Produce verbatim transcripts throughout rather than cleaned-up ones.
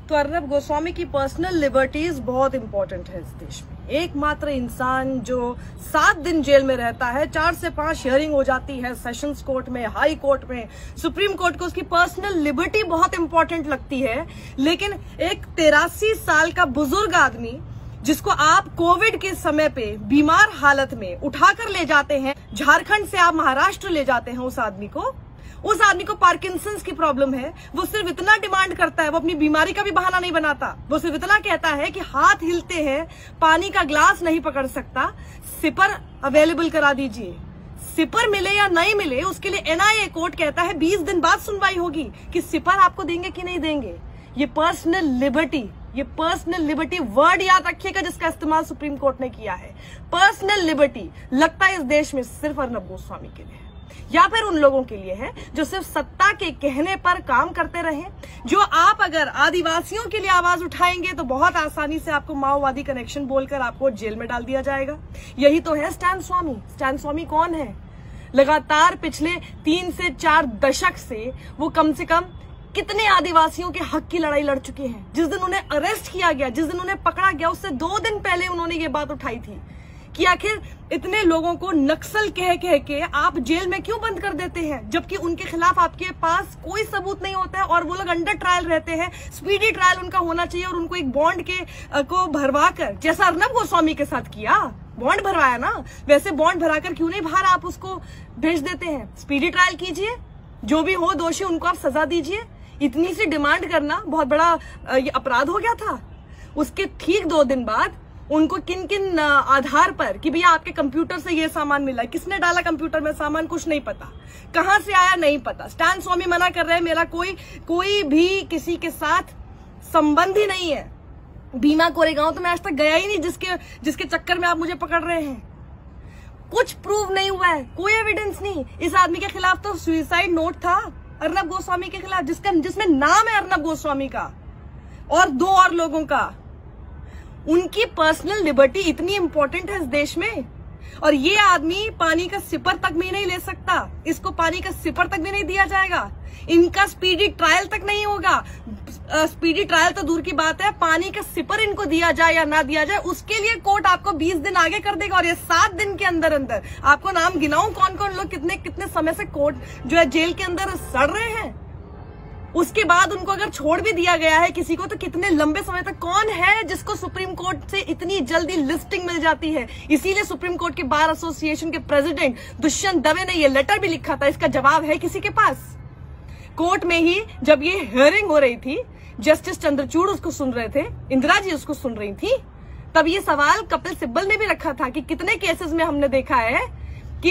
तो अर्नब गोस्वामी की personal liberties बहुत इंपॉर्टेंट है इस देश में। एकमात्र इंसान जो सात दिन जेल में रहता है, चार से पांच हियरिंग हो जाती है सेशंस कोर्ट में, हाई कोर्ट में, सुप्रीम कोर्ट को उसकी पर्सनल लिबर्टी बहुत इंपॉर्टेंट लगती है। लेकिन एक तिरासी साल का बुजुर्ग आदमी जिसको आप कोविड के समय पे बीमार हालत में उठाकर ले जाते हैं, झारखंड से आप महाराष्ट्र ले जाते हैं उस आदमी को, उस आदमी को पार्किंसंस की प्रॉब्लम है। वो सिर्फ इतना डिमांड करता है, वो अपनी बीमारी का भी बहाना नहीं बनाता, वो सिर्फ इतना कहता है कि हाथ हिलते हैं, पानी का ग्लास नहीं पकड़ सकता, सिपर अवेलेबल करा दीजिए। सिपर मिले या नहीं मिले उसके लिए एनआईए कोर्ट कहता है बीस दिन बाद सुनवाई होगी कि सिपर आपको देंगे कि नहीं देंगे। ये पर्सनल लिबर्टी, ये पर्सनल लिबर्टी वर्ड याद रखिएगा जिसका इस्तेमाल सुप्रीम कोर्ट ने किया है। पर्सनल लिबर्टी लगता है इस देश में सिर्फ अर्नब गोस्वामी के लिए है, या फिर उन लोगों के लिए है जो सिर्फ सत्ता के कहने पर काम करते रहे। जो आप अगर आदिवासियों के लिए आवाज उठाएंगे तो बहुत आसानी से आपको माओवादी कनेक्शन बोलकर आपको जेल में डाल दिया जाएगा। यही तो है स्टैन स्वामी। स्टैन स्वामी कौन है? लगातार पिछले तीन से चार दशक से वो कम से कम कितने आदिवासियों के हक की लड़ाई लड़ चुके हैं। जिस दिन उन्हें अरेस्ट किया गया, जिस दिन उन्हें पकड़ा गया, उससे दो दिन पहले उन्होंने ये बात उठाई थी कि आखिर इतने लोगों को नक्सल कह कह के आप जेल में क्यों बंद कर देते हैं, जबकि उनके खिलाफ आपके पास कोई सबूत नहीं होता है और वो लोग अंडर ट्रायल रहते हैं। स्पीडी ट्रायल उनका होना चाहिए और उनको एक बॉन्ड के को भरवा कर, जैसा अर्नब गोस्वामी के साथ किया, बॉन्ड भरवाया ना, वैसे बॉन्ड भराकर क्यों नहीं बाहर आप उसको भेज देते हैं? स्पीडी ट्रायल कीजिए, जो भी हो दोषी उनको आप सजा दीजिए। इतनी सी डिमांड करना बहुत बड़ा ये अपराध हो गया था। उसके ठीक दो दिन बाद उनको किन किन आधार पर कि भैया आपके कंप्यूटर से ये सामान मिला, किसने डाला कंप्यूटर में सामान, कुछ नहीं पता, कहां से आया नहीं पता। स्टैन स्वामी मना कर रहे हैं मेरा कोई कोई भी किसी के साथ संबंध ही नहीं है। भीमा कोरेगांव तो मैं आज तक गया ही नहीं जिसके जिसके चक्कर में आप मुझे पकड़ रहे हैं। कुछ प्रूव नहीं हुआ है, कोई एविडेंस नहीं। इस आदमी के खिलाफ तो सुसाइड नोट था अर्नब गोस्वामी के खिलाफ, जिसका जिसमें नाम है अर्नब गोस्वामी का और दो और लोगों का। उनकी पर्सनल लिबर्टी इतनी इंपॉर्टेंट है इस देश में, और ये आदमी पानी का सिपर तक भी नहीं ले सकता। इसको पानी का सिपर तक भी नहीं दिया जाएगा। इनका स्पीडी ट्रायल तक नहीं होगा। स्पीडी ट्रायल तो दूर की बात है, पानी का सिपर इनको दिया जाए या ना दिया जाए उसके लिए कोर्ट आपको बीस दिन आगे कर देगा। और ये सात दिन के अंदर अंदर आपको नाम गिनाऊं कौन कौन लोग कितने कितने समय से कोर्ट जो है जेल के अंदर सड़ रहे हैं। उसके बाद उनको अगर छोड़ भी दिया गया है किसी को, तो कितने लंबे समय तक कौन है जिसको सुप्रीम कोर्ट से इतनी जल्दी लिस्टिंग मिल जाती है। इसीलिए सुप्रीम कोर्ट के बार एसोसिएशन के प्रेसिडेंट दुष्यंत दवे ने यह लेटर भी लिखा था। इसका जवाब है किसी के पास? कोर्ट में ही जब ये हियरिंग हो रही थी, जस्टिस चंद्रचूड़ उसको सुन रहे थे, इंदिरा जी उसको सुन रही थी, तब ये सवाल कपिल सिब्बल ने भी रखा था कि कितने केसेस में हमने देखा है कि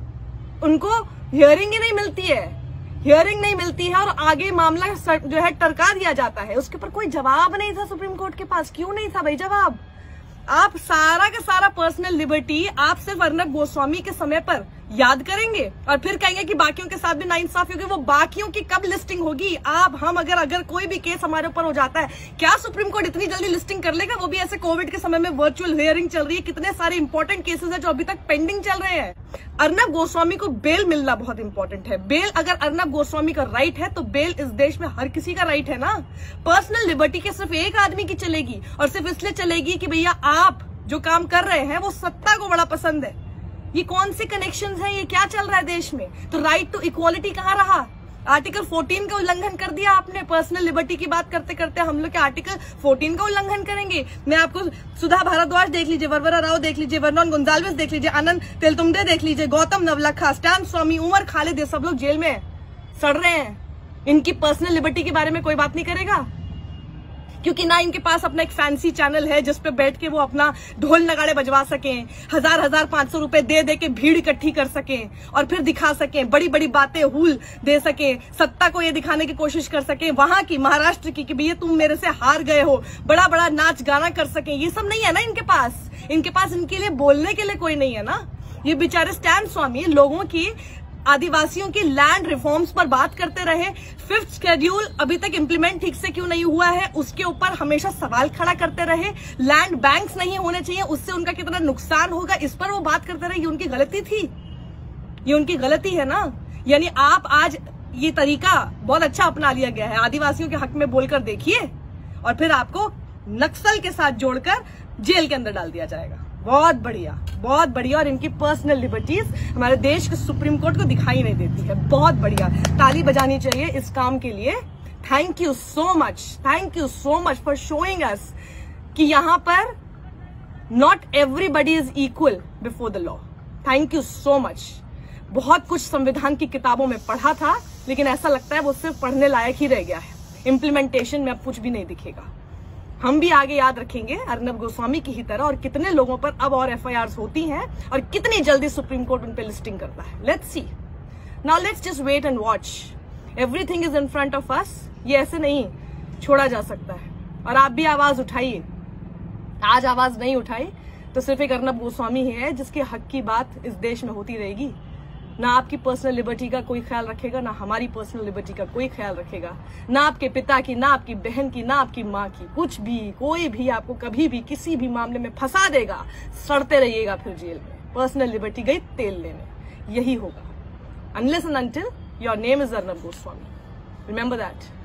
उनको हियरिंग ही नहीं मिलती है, हियरिंग नहीं मिलती है और आगे मामला जो है टरका दिया जाता है। उसके ऊपर कोई जवाब नहीं था सुप्रीम कोर्ट के पास। क्यों नहीं था भाई जवाब? आप सारा का सारा पर्सनल लिबर्टी आप सिर्फ अर्नब गोस्वामी के समय पर याद करेंगे और फिर कहेंगे कि बाकियों के साथ भी नाइंसाफी होगी। वो बाकियों की कब लिस्टिंग होगी? आप हम अगर अगर कोई भी केस हमारे ऊपर हो जाता है, क्या सुप्रीम कोर्ट इतनी जल्दी लिस्टिंग कर लेगा? वो भी ऐसे कोविड के समय में वर्चुअल हियरिंग चल रही है, कितने सारे इंपॉर्टेंट केसेस है जो अभी तक पेंडिंग चल रहे हैं। अर्नब गोस्वामी को बेल मिलना बहुत इंपॉर्टेंट है। बेल अगर अर्नब गोस्वामी का राइट है तो बेल इस देश में हर किसी का राइट है ना। पर्सनल लिबर्टी के सिर्फ एक आदमी की चलेगी और सिर्फ इसलिए चलेगी कि भैया आप जो काम कर रहे हैं वो सत्ता को बड़ा पसंद है। ये कौन से कनेक्शंस हैं? ये क्या चल रहा है देश में? तो राइट टू इक्वालिटी कहाँ रहा? आर्टिकल चौदह का उल्लंघन कर दिया आपने। पर्सनल लिबर्टी की बात करते करते हम लोग के आर्टिकल चौदह का उल्लंघन करेंगे। मैं आपको सुधा भारद्वाज देख लीजिए, वरवरा राव देख लीजिए, वर्नॉन गोंजाल्विस देख लीजिए, आनंद तेलतुंबडे देख लीजिए, गौतम नवलखा, स्टैन स्वामी, उमर खालिद, सब लोग जेल में सड़ रहे हैं। इनकी पर्सनल लिबर्टी के बारे में कोई बात नहीं करेगा, क्योंकि ना इनके पास अपना एक फैंसी चैनल है जिसपे बैठ के वो अपना ढोल नगाड़े बजवा सकें, हजार हजार पांच सौ रुपए दे दे के भीड़ इकट्ठी कर सकें और फिर दिखा सकें, बड़ी बड़ी बातें हूल दे सकें, सत्ता को ये दिखाने की कोशिश कर सकें, वहां की महाराष्ट्र की कि भैया तुम मेरे से हार गए हो, बड़ा बड़ा नाच गाना कर सकें। ये सब नहीं है ना इनके पास। इनके पास इनके लिए बोलने के लिए कोई नहीं है ना। ये बेचारे स्टैन स्वामी लोगों की, आदिवासियों की लैंड रिफॉर्म्स पर बात करते रहे। फिफ्थ शेड्यूल अभी तक इंप्लीमेंट ठीक से क्यों नहीं हुआ है उसके ऊपर हमेशा सवाल खड़ा करते रहे। लैंड बैंक्स नहीं होने चाहिए, उससे उनका कितना नुकसान होगा इस पर वो बात करते रहे। ये उनकी गलती थी, ये उनकी गलती है ना। यानी आप आज ये तरीका बहुत अच्छा अपना लिया गया है, आदिवासियों के हक में बोलकर देखिए और फिर आपको नक्सल के साथ जोड़कर जेल के अंदर डाल दिया जाएगा। बहुत बढ़िया, बहुत बढ़िया। और इनकी पर्सनल लिबर्टीज हमारे देश के सुप्रीम कोर्ट को दिखाई नहीं देती है। बहुत बढ़िया, ताली बजानी चाहिए इस काम के लिए। Thank you so much, thank you so much for showing us कि यहां पर not everybody is equal before the law. Thank you so much. बहुत कुछ संविधान की किताबों में पढ़ा था, लेकिन ऐसा लगता है वो सिर्फ पढ़ने लायक ही रह गया है। इम्प्लीमेंटेशन में अब कुछ भी नहीं दिखेगा। हम भी आगे याद रखेंगे अर्नब गोस्वामी की ही तरह, और कितने लोगों पर अब और एफ आई आर होती हैं और कितनी जल्दी सुप्रीम कोर्ट उन पे लिस्टिंग करता है। Let's see, now let's just wait and watch. Everything is in front of us. ये ऐसे नहीं छोड़ा जा सकता है। और आप भी आवाज उठाइए। आज आवाज नहीं उठाई तो सिर्फ एक अर्नब गोस्वामी ही है जिसके हक की बात इस देश में होती रहेगी। ना आपकी पर्सनल लिबर्टी का कोई ख्याल रखेगा, ना हमारी पर्सनल लिबर्टी का कोई ख्याल रखेगा, ना आपके पिता की, ना आपकी बहन की, ना आपकी माँ की। कुछ भी, कोई भी आपको कभी भी किसी भी मामले में फंसा देगा, सड़ते रहिएगा फिर जेल में। पर्सनल लिबर्टी गई तेल लेने, यही होगा। Unless and until your name is Arnab Goswami, remember that.